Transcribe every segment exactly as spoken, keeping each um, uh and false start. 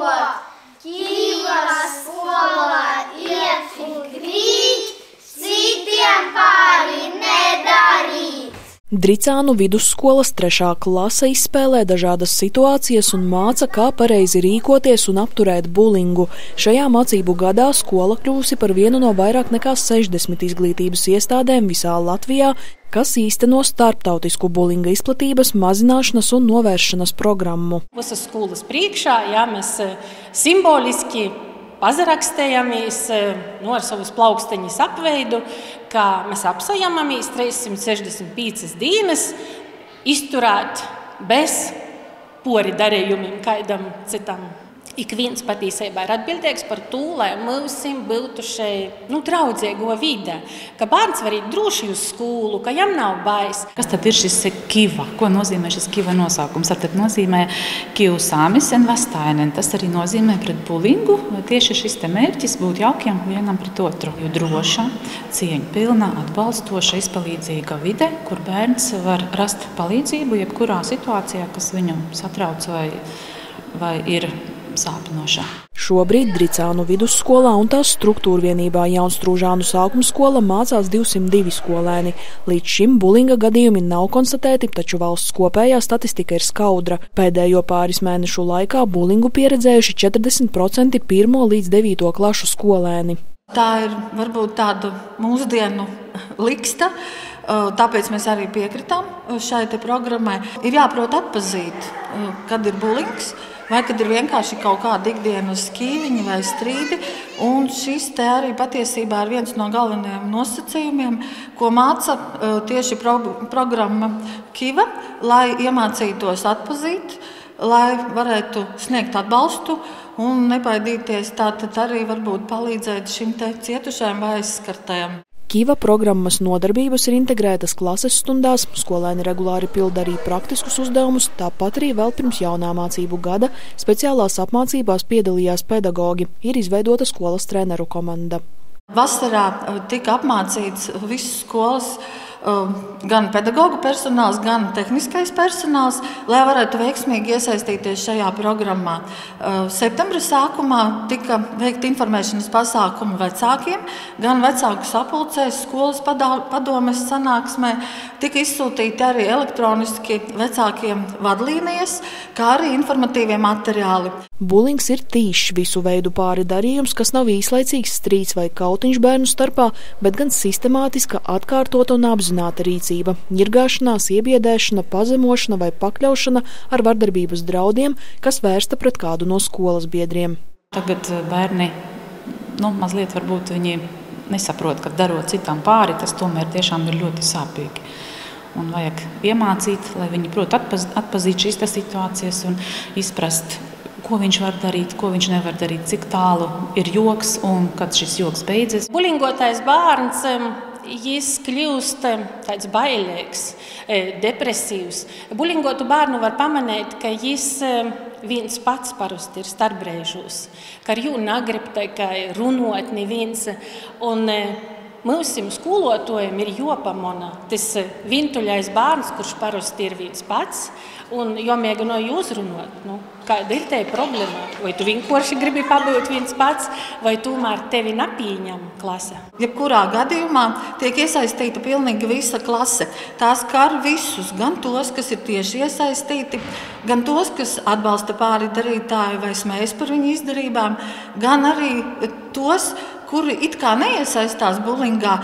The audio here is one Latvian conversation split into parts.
Kīvas skolā iet un krīt, citiem pāri nedarīt. Dricānu vidusskolas trešā klase izspēlē dažādas situācijas un māca, kā pareizi rīkoties un apturēt bulingu. Šajā mācību gadā skola kļūsi par vienu no vairāk nekā sešdesmit izglītības iestādēm visā Latvijā, kas īsteno starptautisku bulinga izplatības, mazināšanas un novēršanas programmu. Visas skolas priekšā, jā, mēs simboliski pazarakstējamies nu, ar savus plauksteņus apveidu, kā mēs apsajamamies trīssimt sešdesmit piecas dienas izturēt bez pori darījumiem kaidam citam. Ik viens patiesībā ir atbildīgs par to, lai mums būtu šeit nu, draudzīgo vide, ka bērns var iet droši uz skolu, ka jam nav bais. Kas tad ir šis kiva? Ko nozīmē šis kiva nosaukums? Tad nozīmē kivu sāmisen vastainen. Tas arī nozīmē pret bulingu. Tieši šis te mērķis būt jaukiem vienam pret otru. Jo droša, cieņpilna, atbalstoša, izpalīdzīga vide, kur bērns var rast palīdzību jebkurā situācijā, kas viņu satrauc vai, vai ir sāpinošā. Šobrīd Dricānu vidusskolā un tās struktūrvienībā Jaunstrūžānu sākuma skola mācās divsimt divi skolēni. Līdz šim bulinga gadījumi nav konstatēti, taču valsts kopējā statistika ir skaudra. Pēdējo pāris mēnešu laikā bulingu pieredzējuši četrdesmit procenti pirmo līdz devīto klašu skolēni. Tā ir varbūt tāda mūsdienu liksta, tāpēc mēs arī piekritām šai te programmai. Ir jāprot atpazīt, kad ir bulings, vai kad ir vienkārši kaut kāda ikdienas kīviņa vai strīdi. Un šis te arī patiesībā ir viens no galvenajiem nosacījumiem, ko māca tieši pro, programma Kiva, lai iemācītos atpazīt, lai varētu sniegt atbalstu un nebaidīties tātad arī varbūt palīdzēt šim te cietušajam vai aizskartajam. Kiva programmas nodarbības ir integrētas klases stundās, skolēni regulāri pilda arī praktiskus uzdevumus, tāpat arī vēl pirms jaunā mācību gada speciālās apmācībās piedalījās pedagogi, ir izveidota skolas treneru komanda. Vasarā tika apmācīts visas skolas, gan pedagogu personāls, gan tehniskais personāls, lai varētu veiksmīgi iesaistīties šajā programmā. Septembra sākumā tika veikta informēšanas pasākumi vecākiem, gan vecāku sapulcēs, skolas padomes sanāksmē, tika izsūtīti arī elektroniski vecākiem vadlīnijas, kā arī informatīvie materiāli. Bulings ir tīšs visu veidu pāri darījums, kas nav īslaicīgs strīds vai kautiņš bērnu starpā, bet gan sistemātiska, atkārtota un apzināta rīcība, ņirgāšanās, iebiedēšana, pazemošana vai pakļaušana ar vardarbības draudiem, kas vērsta pret kādu no skolas biedriem. Tagad bērni, nu, mazliet varbūt viņi nesaprot, ka darot citam pāri, tas tomēr tiešām ir ļoti sāpīgi. Un vajag iemācīt, lai viņi prot atpaz, atpazīt šīs situācijas un izprast, ko viņš var darīt, ko viņš nevar darīt, cik tālu ir joks un kad šis joks beidzas. Bulingotais bērns, jis kļūst tāds bailīgs, depresīvs. Bulingotu bērnu var pamanīt, ka jis viens pats parasti ir starpbrēžos, ka ar jū nagrib tikai runot neviens. Un mūsu skolotājiem ir jopamona tas vientuļais bērns, kurš parasti ir viens pats, un jomēģina uzrunāt, nu, kāda ir te problēma. Vai tu vienkārši gribi pabūt viens pats, vai tomēr tevi nepieņem klase? Jebkurā gadījumā tiek iesaistīta pilnīgi visa klase. Tās skar visus, gan tos, kas ir tieši iesaistīti, gan tos, kas atbalsta pāri darītāju vai smējas par viņu izdarībām, gan arī tos, kuri it kā neiesaistās bulingā,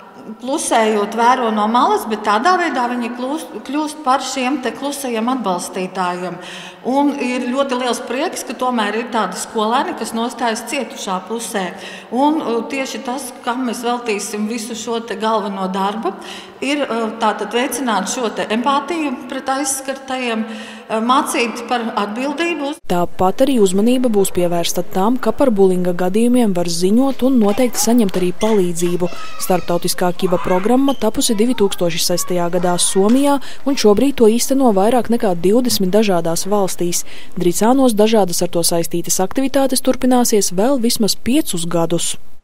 klusējot vēro no malas, bet tādā veidā viņi kļūst, kļūst par šiem te klusajiem atbalstītājiem. Un ir ļoti liels prieks, ka tomēr ir tādi skolēni, kas nostājas cietušā pusē. Un tieši tas, kam mēs veltīsim visu šo te galveno darbu, ir tātad veicināt šo te empātiju pret aizskartajiem, mācīt par atbildību. Tāpat arī uzmanība būs pievērsta tam, ka par bulinga gadījumiem var ziņot un noteikti saņemt arī palīdzību. Starptautiskā Kiva programma tapusi divi tūkstoši sestajā gadā Somijā un šobrīd to īsteno vairāk nekā divdesmit dažādās valstīs. Dricānos dažādas ar to saistītas aktivitātes turpināsies vēl vismaz piecus gadus.